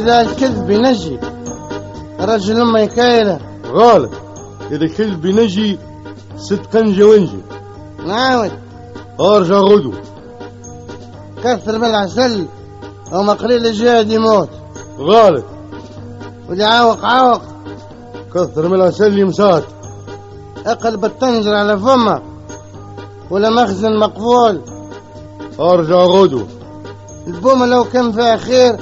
إذا الكذب ينجي رجل أمي يكايله. غلط، إذا الكذب ينجي صدقا جوانجي. نعاود أرجع غدو. كثر من العسل وما قليل الجهد يموت. غلط، واللي عاوق عاوق. كثر من العسل يمسات. اقلب الطنجر على فمه ولا مخزن مقفول. أرجع غدو. البومة لو كان فيها خير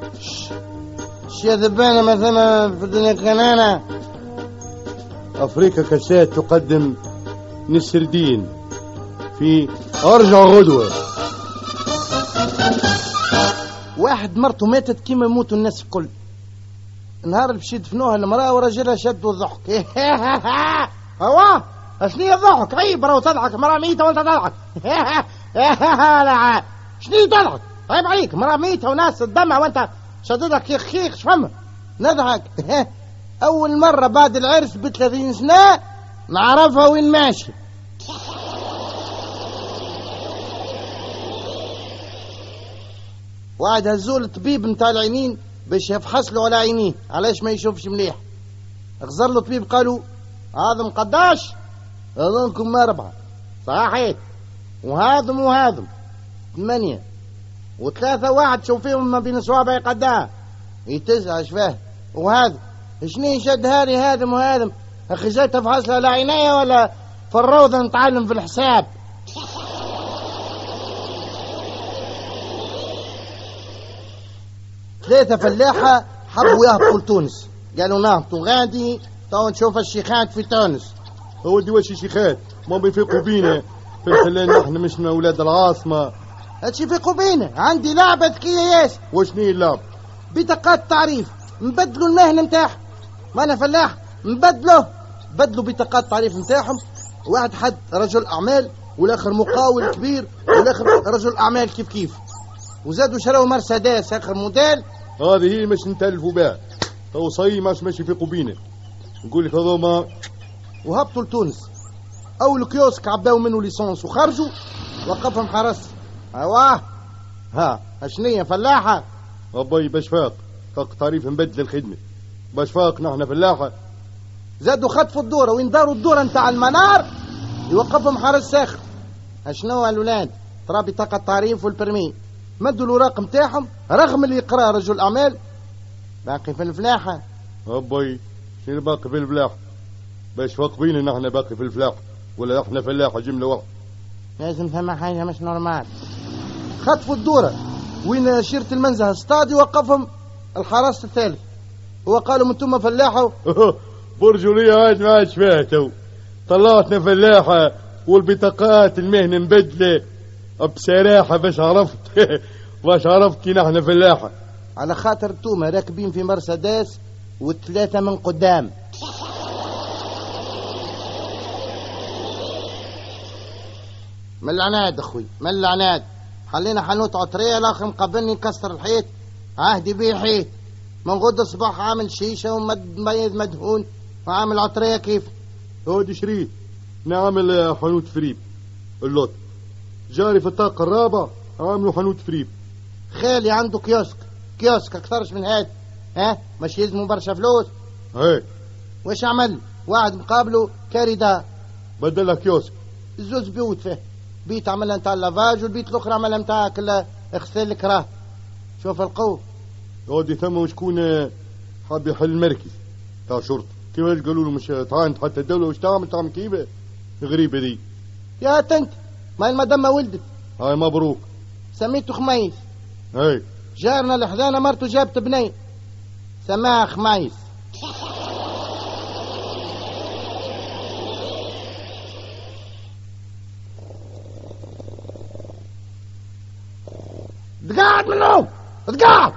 يا ذبانة ما ثم في الدنيا كنانة. أفريقيا كاسات تقدم نسردين في أرجع غدوة. واحد مرته ماتت كيما يموتوا الناس الكل. نهار باش يدفنوها المرأة وراجلها شدوا الضحك. هوا شنيا الضحك؟ عيب راهو تضحك مرأة ميتة وانت تضحك. لا شنيا تضحك؟ عيب عليك، مرأة ميتة وناس تدمع وانت شددك خيخ شفمه. نضحك. أول مرة بعد العرس ب30 سنة نعرفها وين ماشي. واحد هزول الطبيب نتاع العينين باش يفحص له على عينيه علاش ما يشوفش مليح. اخزر له طبيب قالوا هذا مقداش اظنكم 4 صحيح، وهذم 8 و3 واحد شوف فيهم ما بين صوابعي قداه 9 شفاه. وهذا شني شد هاري هادم وهادم؟ اخي جيت افحص له على عينيا ولا في الروضه نتعلم في الحساب؟ ثلاثة فلاحة حبوا يهبطوا لتونس، قالوا نهبطوا غادي تو نشوف الشيخات في تونس. ودي واش شيخات ما بيفيقوا بينا في الحلال، نحن مش من أولاد العاصمة. هادشي يفيقوا بينا. عندي لعبة ذكية ياس. وشني اللعب؟ بطاقات تعريف نبدلوا المهنة نتاعهم. ما أنا فلاح بدلوا بطاقات تعريف نتاعهم. واحد حد رجل أعمال والآخر مقاول كبير والآخر رجل أعمال كيف وزادوا شراو مرسيدس آخر موديل. هذه هي مش نتلفوا بها تو صي ماشي يفيقوا بينا. نقول لك هذوما وهبطوا لتونس. أول كيوسك عباو منه ليسونس وخرجوا وقفهم حرس. أيواه ها أشنية فلاحة أبي باش فاق تعريف نبدل الخدمة باش فاق نحن فلاحة. زادوا خطفوا الدورة وين داروا الدورة نتاع المنار يوقفهم حرس ساخر. أشنو الولاد ترى بطاقة تعريف والبرمي مدوا الوراق نتاعهم رغم اللي يقرأ رجل أعمال باقي في الفلاحة. أبي شنو باقي في الفلاحة؟ باش فاق بينا نحن باقي في الفلاحة ولا احنا فلاحة جملة واحدة؟ لازم ثم حاجة مش نورمال. خطفوا الدورة وين شيرة المنزه استادي وقفهم الحرس الثالث. هو قالوا انتم فلاحة. برجولية هاد ما عادش فيها تو. طلعتنا فلاحة والبطاقات المهنة مبدلة بصراحة باش عرفت كي نحن فلاحة. على خاطر توما راكبين في مرسيدس و3 من قدام. من العناد اخوي من العناد. حلينا حنوت عطريه الاخر مقابلني كسر الحيط عهدي بيه حيط من غد الصباح عامل شيشه وميز مدهون وعامل عطريه كيف هودي شريت نعمل حانوت فريب اللوت. جاري في الطاقة الرابع عاملوا حانوت فريب. خالي عنده كيوسك اكثرش من هاد. ها مش يلزموا برشا فلوس. هاي واش عمل واحد مقابله كاريدا بدلها كيوسك. زوز بيوت فيه بيت عملها نتاع اللافاج والبيت الاخرى عملها نتاع كل اغسال الكراه. شوف القوة هودي ثم شكون حاب يحل مركز تاع شرطة كيفاش قالوا له مش تعاند حتى الدولة واش تعمل كيفاه غريبة دي. يا تنت ما المدام ولدت. هاي مبروك. سميته خميس. هاي جارنا الحذانة مرته جابت بني سماها خميس. تقعد منهم تقعد.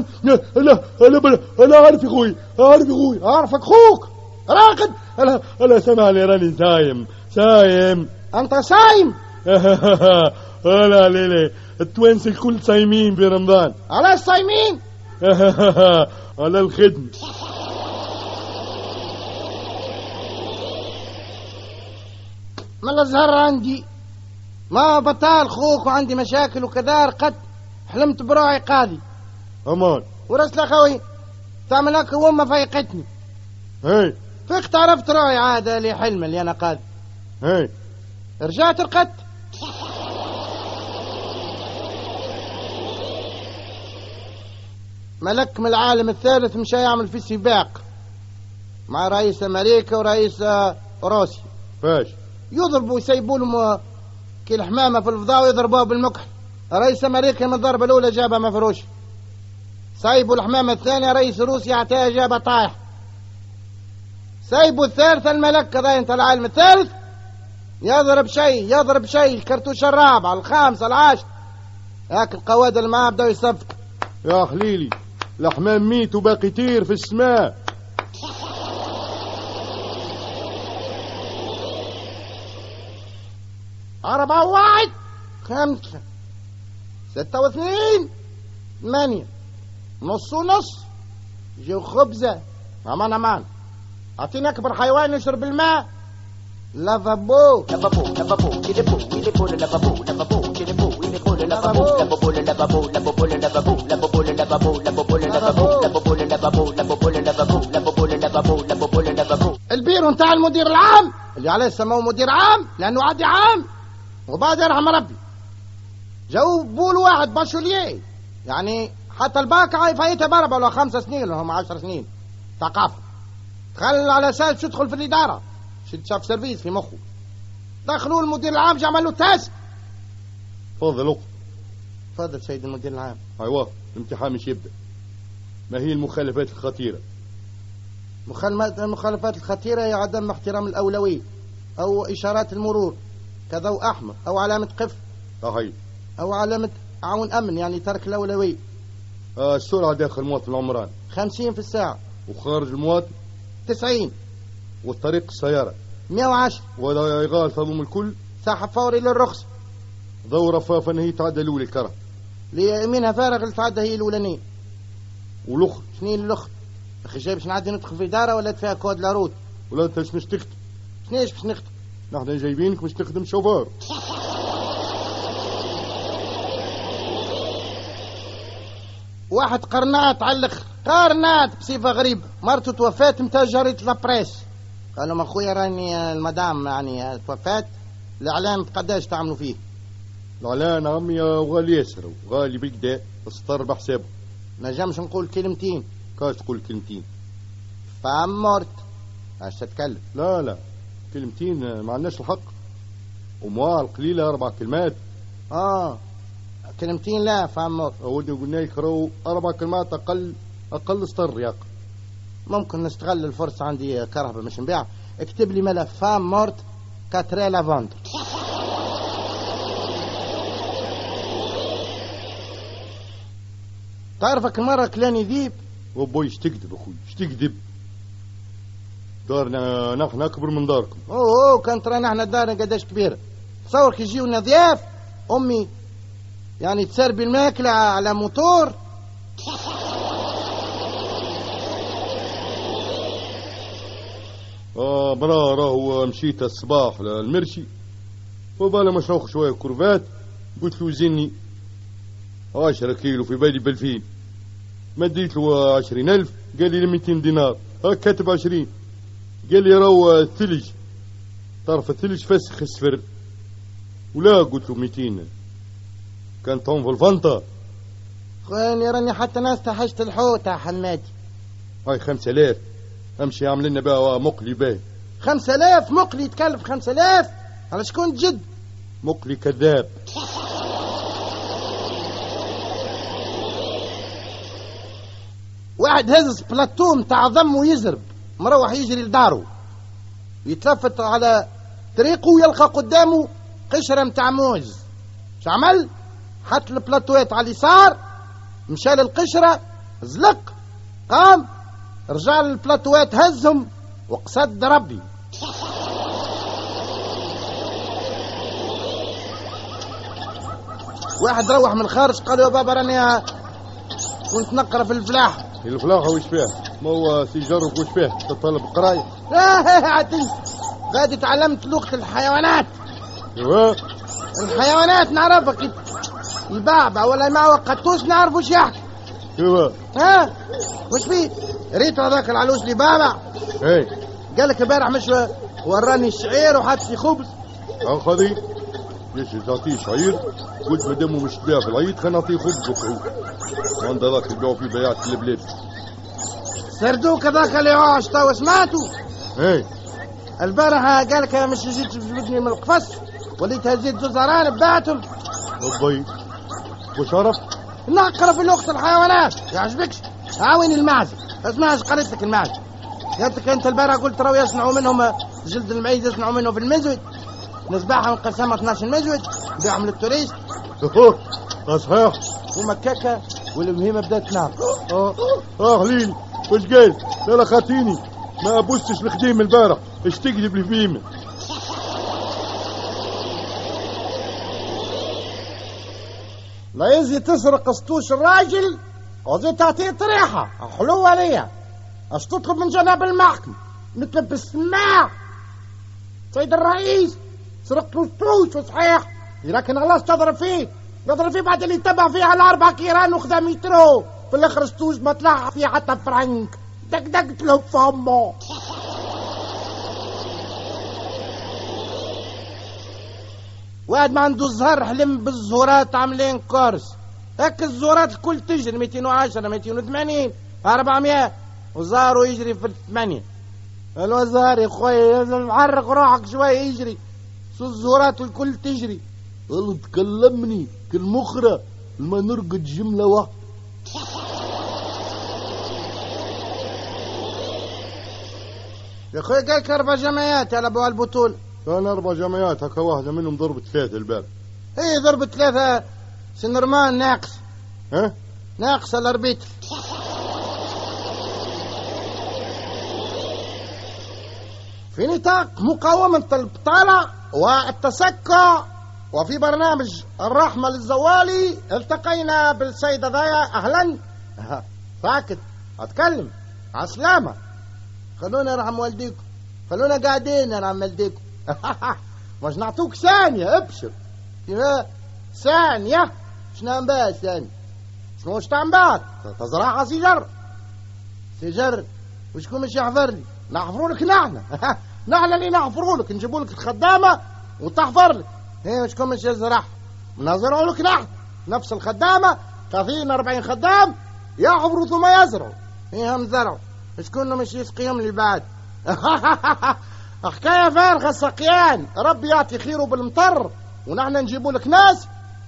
انا عارف اخوي عارفك اخوك راقد. انا سامعني راني سايم. انت صايم؟ لا ليلي التوانسة الكل صايمين في رمضان. علاش صايمين؟ على الخدمة. من الزهر عندي ما بطال خوك وعندي مشاكل وكذا رقدت حلمت بروحي قاضي. امان ورسل خوي تعمل هكا وما فيقتني. هاي فقت عرفت روحي عاد لي حلم اللي انا قاد. هاي رجعت رقدت. ملك من العالم الثالث مشى يعمل في سباق مع رئيس امريكا ورئيس روسيا. فاش يضربوا يسيبوا لهم كي الحمامه في الفضاء ويضربوها بالمكحل. رئيس امريكا من الضربه الاولى جابها مفروش، سايبوا الحمامه الثانيه رئيس روسيا عطاها جابها طايح، سايبوا الثالثه الملك كذا انت العالم الثالث يضرب شيء الكرتوش الرابع الخامس العاشر هاك القواد اللي معاه بداو يصفق. يا خليلي الحمام ميت وباقي يطير في السماء. أربعة واحد خمسة ستة واثنين ثمانية نص ونص جو خبزة أمان أعطيني أكبر حيوان يشرب الماء. لافابو البيرو نتاع المدير العام اللي عليه سموه مدير عام لأنه عادي عام وبعد يرحم ربي. جو بول واحد باشوليه يعني حتى الباكعة فايتها ب4 ولا 5 سنين ولا هم 10 سنين ثقافة. تخيل على أساس تدخل في الإدارة شاف سيرفيس في مخه. دخلوا المدير العام جا عملوا تاس. تفضل اقف. تفضل سيد المدير العام. ايوه الامتحان مش يبدأ. ما هي المخالفات الخطيرة؟ المخالفات الخطيرة هي عدم احترام الأولوية أو إشارات المرور كضوء أحمر أو علامة قف صحيح أو علامة عون أمن يعني ترك الأولوية. السرعة داخل المواطن العمران 50 في الساعة وخارج المواطن 90 والطريق السيارة 110 وإذا يغال تضم الكل سحب فوري للرخصة. ضو رفافا هي تعدى الأولى الكره ليمينها فارغ اللي تعدى هي الأولانية. والأخر شنين الأخر؟ أخي جاي باش نعدي ندخل في دارة ولا فيها كود لاروت؟ ولا أنت باش تخدم؟ شنيش باش نخدم؟ نحن جايبينك باش تخدم شوفار. واحد قرنات علق قرنات بصفة غريبة مرته توفات متى جريت لابريس قالوا ما خويا راني المدام يعني توفات الإعلان قداش تعملوا فيه؟ الإعلان عمي غالي ياسر وغالي بكدا السطر بحسابه. ما جامش نقول كلمتين. كاش تقول كلمتين؟ فامورت اش تتكلم؟ لا كلمتين ما عندناش الحق. وموال قليلة 4 كلمات. كلمتين لا فامورت. ودي قلنا لك راهو 4 كلمات أقل سطر ياق. ممكن نستغل الفرصة عندي كرهبة مش نبيع. اكتب لي ملف فامورت كاتري لافاندر. تعرفك مرة كلاني ذيب وبوي ايش تكذب اخوي ايش تكذب؟ دارنا نحن اكبر من داركم. كان ترى نحن دارنا قداش كبيرة. تصور كي يجيونا ضياف امي يعني تسربي الماكلة على موتور. برا راهو مشيت الصباح للمرشي وبالا مشروخ شوية كرفات قلت له زني 10 كيلو في بالي ب2000 مديت له 20,000 قال لي 200 دينار كاتب 20 قال لي راهو الثلج طرف الثلج فسخ السفر ولا قلت له 200 كان طعم في الفنطة. خواني راني حتى ناس تحشت الحوت يا حمادي. هاي 5000 امشي اعمل لنا بها مقلي باهي. 5000 مقلي يتكلف 5000 على شكون جد؟ مقلي كذاب. واحد هز بلاتو متاع ضم ويزرب مروح يجري لدارو يتلفت على طريقه ويلقى قدامه قشرة متاع موز. شعمل؟ حط البلاتوات على اليسار مشى للقشرة زلق قام رجع للبلاتوات هزهم وقصد ربي. واحد روح من الخارج قال يا بابا راني كنت نقرا في الفلاحة. الفلاحة وش فيها؟ ما هو سيجرب وش فيها؟ تطلب قراية؟ لا عدل غادي تعلمت لغة الحيوانات. ايوه الحيوانات نعرفك يبعبع ولا ما وقتوش نعرف وش يحكي. ايوه. ها وش فيه؟ ريت هذاك العلوش اللي بابع ايه قال لك امبارح مش وراني الشعير وحط لي خبز. اخذي ليش تعطيه شعير؟ قلت ما دامه مش تبيع في العيد خلينا نعطيه خبز وكهو. وعند هذاك اللي بيعوا فيه بياعة البلاد. سردوك هذاك اللي عاش تو سمعتوا؟ ايه البارح قال لك مش جيت تجبدني من القفص وليت هزيت زوزران ببعتهم. الضي وش عرفت؟ نقرا في لغة الحيوانات يعجبكش؟ عاوني المعزة اسمعش قريت لك المعزة. قلت لك انت البارح قلت راهو يصنعوا منهم جلد المعيز يصنعوا منه في المزود. نصباحها نقسمها 12 مزود بيعهم للتوريست. صحيح. ومكاكة والمهمة بدات تنام. خليل وش قال؟ لا خاطيني ما ابوستش الخديم البارح اش تقلب لي فيهم. لا يزي تسرق سطوش الراجل وزي تعطيه طريحة حلوة ليا. اش تطلب من جناب المحكمة؟ نطلب بالسماع. سيد الرئيس سرقت له سطوش صحيح لكن خلاص تضرب فيه بعد اللي تبع فيه على 4 كيران وخذا مترو في الاخر سطوش ما طلع فيه حتى فرنك. دقدقت له فمه. واحد ما عنده الزهر حلم بالزهورات عاملين كورس هك الزهورات الكل تجري 210 280 400 وزارو يجري في 8. الوزار يا خويا لازم محرك روحك شوي يجري سو الزهورات الكل تجري. والله تكلمني كالمخرة لما نرقد جملة واحدة. يا خويا قالك 4 جمعيات على ابو البطول. كان 4 جمعيات هكا واحدة منهم ضربت 3 البارح. ايه ضربت 3 سنرمان ناقص. ها؟ ناقص الاربيتر. في نطاق مقاومة البطالة والتسكع وفي برنامج الرحمة للزوالي التقينا بالسيدة ضايا. أهلا. ساكت أتكلم عسلامة. خلونا نرحم والديكم خلونا قاعدين نرحم والديكم. مش نعطوك ثانية ابشر كيف ثانية شنو بقى ثانية شنو تعمل تزرعها سيجر وشكون مش يحفر لي نحفروا لك نحن اللي نحفروا لك نجيبوا لك الخدامة وتحفر لك. هي شكون مش يزرعها نزرعوا لك نفس الخدامة 30-40 خدام يحفروا ثم يزرعوا. هي هم زرعوا شكون مش يسقيهم لي بعد. حكاية فارغة السقيان. ربي يعطي خيره بالمطر ونحن نجيبوا لك ناس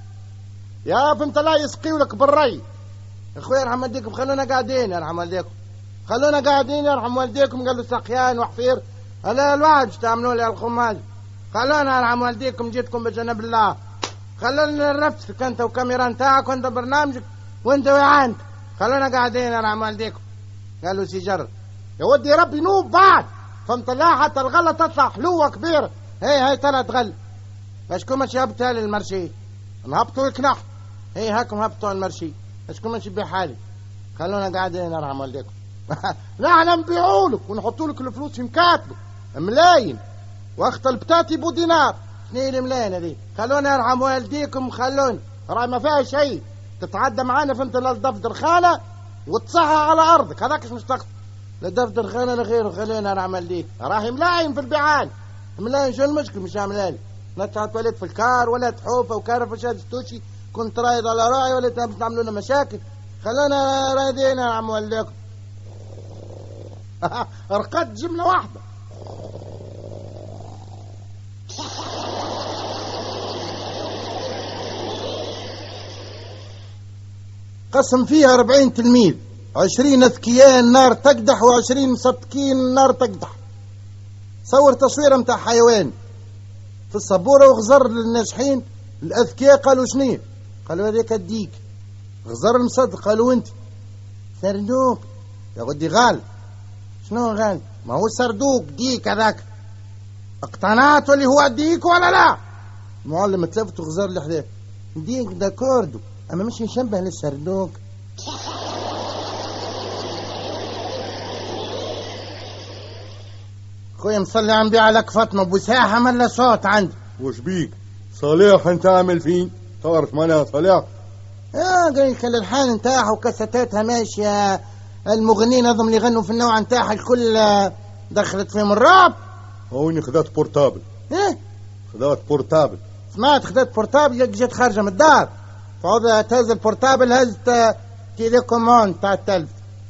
يا بنت لا يسقيوا لك بالري. اخويا يرحم والديكم خلونا قاعدين يرحم والديكم خلونا قاعدين يرحم والديكم. قالوا سقيان وحفير هلا الواحد تعملوا لي الخماج. خلونا يرحم والديكم جيتكم بجنب الله. خلونا نرفسك انت وكاميرا نتاعك وانت برنامجك وانت وعانت. خلونا قاعدين يرحم والديكم. قالوا سيجر يا ودي ربي نوب بعد فهمت الله حتى الغلة تطلع حلوة كبيرة. هي 3 غل اشكون ماشي هبطها للمرشي نهبطوا لك نحن. هي هاكم هبطوا المرشي اشكون ماشي بحالي. خلونا قاعدين يرحم والديكم. نحن نبيعوا لك ونحطوا لك الفلوس في مكاتبك ملايين واخت البتاتي بو دينار. شنو الملايين هذي؟ خلونا يرحم والديكم خلونا راي ما فيها شيء تتعدى معانا فهمت للدفتر خانة وتصحى على ارضك هذاك مش تقصد لدفتر خانة لغيره. خلونا يرحم والديك راهي ملايين في البيعان ملايين. شو المشكلة مش عاملالي لا تولد في الكار ولا تحوفة وكارف وشاد ستوشي كنت رايض على راعي ولا تعملوا لنا مشاكل. خلونا رايدين يرحم والديكم. رقدت جملة واحدة. قسم فيها 40 تلميذ 20 اذكياء النار تقدح و20 مصدقين النار تقدح. صور تصوير متاع حيوان في السبورة وغزر للناجحين. الاذكياء قالوا شنيه؟ قالوا هذيك الديك. غزر المصدق قالوا انت سردوك يا ودي غال. شنو غال؟ ما هو سردوك ديك هذاك. اقتنعتوا اللي هو الديك ولا لا؟ المعلم تلفت وغزر اللي حداه ديك دا كوردو اما مش يشبه للسردوك. خويا مصلي عم بيع لك فاطمه بوساحه ملا صوت عندي. وش بيك صالح انت عامل فين؟ تعرف معناها صالح؟ قال لك الالحان نتاعها وكاساتاتها ماشيه، المغنيين هذم اللي يغنوا في النوع نتاعها الكل دخلت فيهم الراب. هوني خذات بورتابل. ايه خذات بورتابل. سمعت خذات بورتابل، جات خارجه من الدار فوضع تهز البورتابل، هزت تيليكوموند تاع التلف.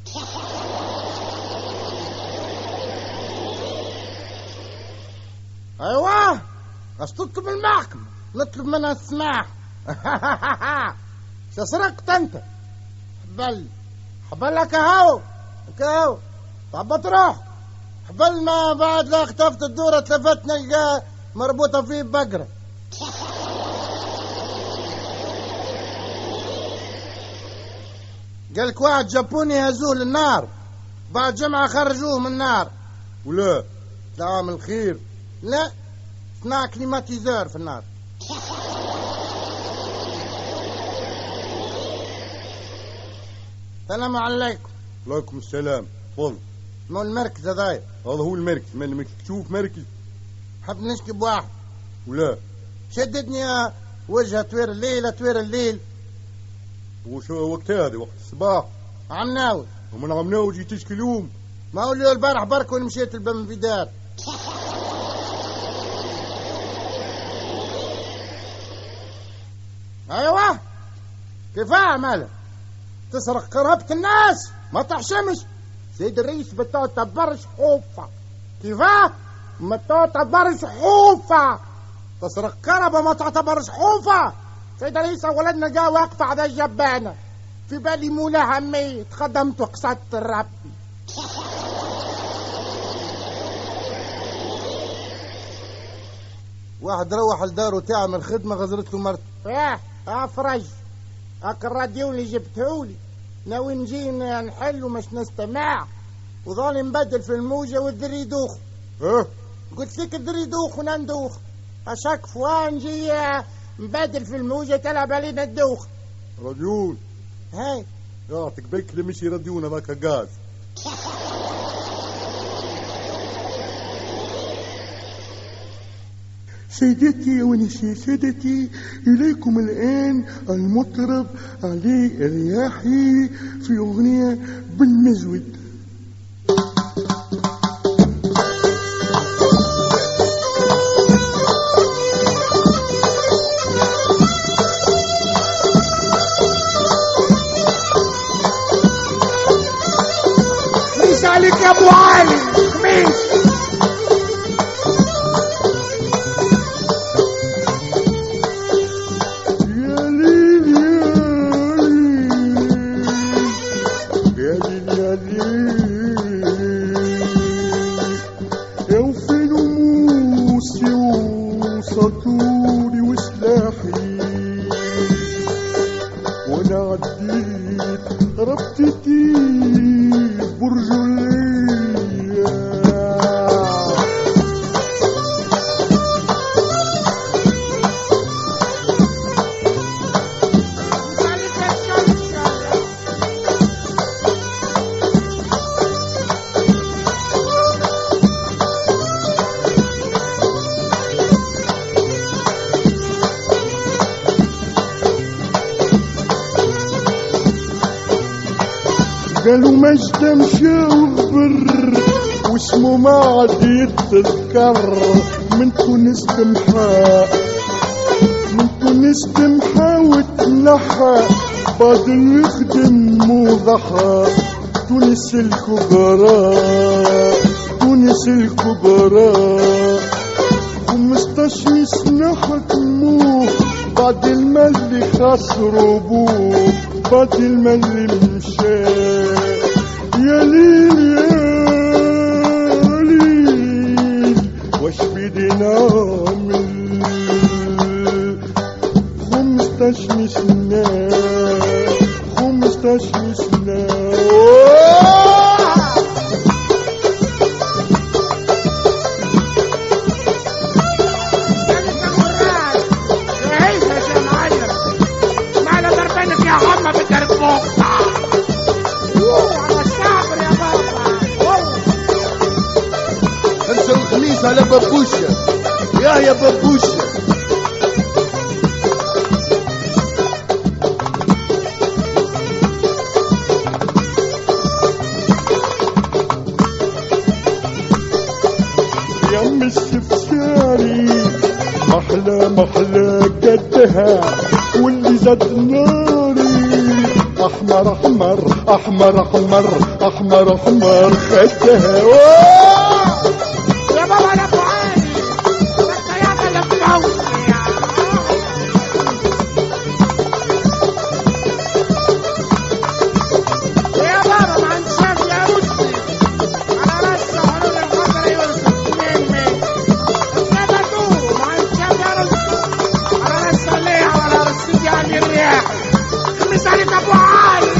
ايوه اش تطلب المحكمة؟ نطلب منها السماح. شو سرقت انت؟ حبلك هاو تعبط روح. حبل ما بعد لا اختفت الدورة تلفت نلقى مربوطة فيه بقرة. قالك واحد جابوني هزوه للنار، بعد جمعة خرجوه من النار. ولا لا من الخير، لا صنع كليماتيزور في النار. السلام عليكم. وعليكم السلام. تفضل. مو المركز هذايا؟ هذا هو المركز. ما تشوف مركز؟ حب نشكي بواحد. ولا شددني وجهه توير الليل. وشو وقت هذا؟ وقت الصباح. عم ناوي. ومن عم ناوي جي تشكي اليوم؟ ما هو اليوم البارح برك وانا مشيت البم في دار. ايوه كيفاه ماله تسرق قرابة الناس ما تحشمش. سيد الرئيس بتو تبرش حوفة. كيفاه ما تعتبرش حوفة؟ تسرق كربة ما تعتبرش حوفة. سيد الرئيس ولدنا جا واقفة على الجبانة، في بالي مولا همي تقدمت وقصدت ربي. واحد روح لداره تعمل خدمة غزرت له مرته. افرج هاك الراديو اللي جبتهولي ناوي نجي نحل ومش نستمع، وظالي نبدل في الموجة والذري دوخ. قلت لك الذري دوخ ونندوخ، اشك فوان نجي نبدل في الموجة تلعب علينا الدوخ. راديون هاي يعطيك بك مشي راديون هذاك غاز. سيدتي ونسي سادتي، إليكم الآن المطرب علي الرياحي في أغنية بالمزود. ليس عليك يا أبو علي خميس. سطوري وسلاحي وانا عديت ربطتي برج الليل. قالوا مجد مشى وغبر واسمه ما عاد يتذكر. من تونس تمحى وتنحى فاضل يخدم وضحى. تونس الكبرى 15 سنة حكموه بعد المال اللي خسروا بوه، بعد المال اللي مشى. يا ليل يا ليل واش بدي نعمل؟ 15 سنة 15 سنة. انسى الخميس على بابوشة يا بابوشة. السفساري محلى محلى قدها واللي زاد ناري احمر احمر احمر احمر احمر احمر خدها يا بابا انا ابو علي الطياره اللي بتموتني يا بابا ما انساش يا رشدي على راسه حلول الخضر يوسف مين الزبدور ما انساش يا رشدي على راسه ليه ولا رصيد يعني الرياح مثالي ابو علي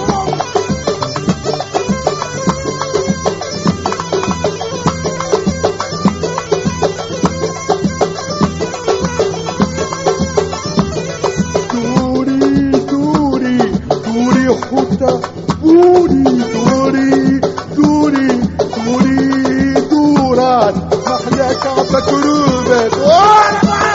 حوتة دوري دوري دوري دوري دورات محلى كعبة كروبة